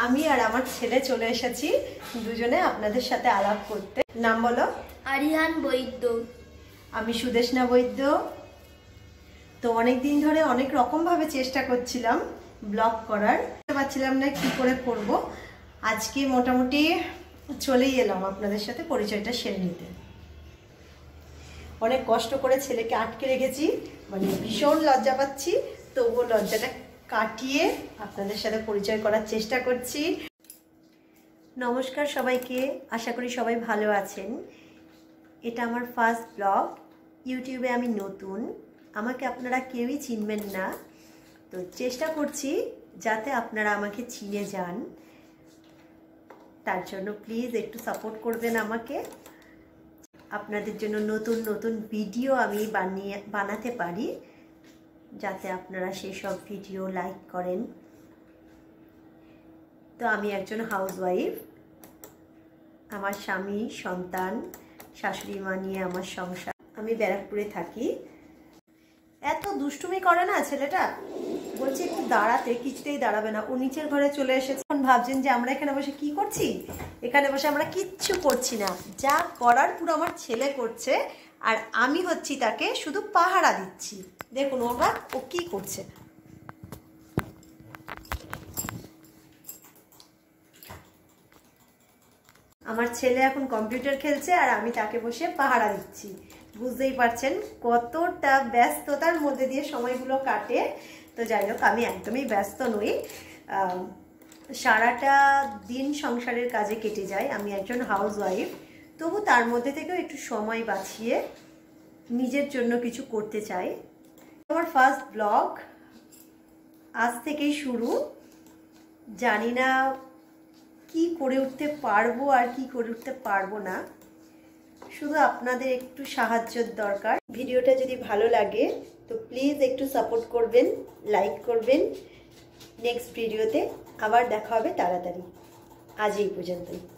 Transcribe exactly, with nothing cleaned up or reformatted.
আমি আর আমার ছেলে চলে এসেছি দুজনে আপনাদের সাথে আলাপ করতে। নাম বলো? আরিহান বৈদ্য। আমি সুদেশনা বৈদ্য। তো অনেক দিন ধরে অনেক রকম ভাবে চেষ্টা করছিলাম ব্লগ করার, পারছিলাম না কি করে করব। আজকে মোটামুটি চলেই এলাম আপনাদের সাথে পরিচয়টা সেরে নিতে। অনেক কষ্ট করে ছেলেকে আটকে রেখেছি, মানে ভীষণ লজ্জা পাচ্ছি, তবুও লজ্জাটা কাটিয়ে আপনাদের সাথে পরিচয় করার চেষ্টা করছি। নমস্কার সবাইকে, আশা করি সবাই ভালো আছেন। এটা আমার ফার্স্ট ব্লগ, ইউটিউবে আমি নতুন, আমাকে আপনারা কেউই চিনবেন না। তো চেষ্টা করছি যাতে আপনারা আমাকে চিনে যান, তার জন্য প্লিজ একটু সাপোর্ট করবেন আমাকে। আপনাদের জন্য নতুন নতুন ভিডিও আমি বানিয়ে বানাতে পারি, যাতে আপনারা সেই সব ভিডিও লাইক করেন। তো আমি একজন হাউসওয়াইফ, আমার স্বামী, সন্তান, শাশুড়ি মা নিয়ে আমার সংসার। আমি ব্যারাকপুরে থাকি। এত দুষ্টুমি করে না ছেলেটা, বলছে একটু দাঁড়াতে, কিছুতেই দাঁড়াবে না। ও নিচের ঘরে চলে এসেছে। এখন ভাবছেন যে আমরা এখানে বসে কি করছি। এখানে বসে আমরা কিচ্ছু করছি না, যা করার পুরো আমার ছেলে করছে, আর আমি হচ্ছি তাকে শুধু পাহারা দিচ্ছি। দেখুন ওরা ও কি করছে। আমার ছেলে এখন কম্পিউটার খেলছে আর আমি তাকে বসে পাহারা দিচ্ছি। বুঝতেই পারছেন কতটা ব্যস্ততার মধ্যে দিয়ে সময়গুলো কাটে। তো যাই হোক, আমি একদমই ব্যস্ত নই, সারাটা দিন সংসারের কাজে কেটে যায়। আমি একজন হাউসওয়াইফ, তবু তার মধ্যে থেকেও একটু সময় বাঁচিয়ে নিজের জন্য কিছু করতে চাই। আমার ফার্স্ট ব্লগ আজ থেকেই শুরু। জানি না কি করে উঠতে পারবো আর কি করে উঠতে পারবো না, শুধু আপনাদের একটু সাহায্যের দরকার। ভিডিওটা যদি ভালো লাগে তো প্লিজ একটু সাপোর্ট করবেন, লাইক করবেন। নেক্সট ভিডিওতে আবার দেখা হবে তাড়াতাড়ি। আজ এই পর্যন্তই।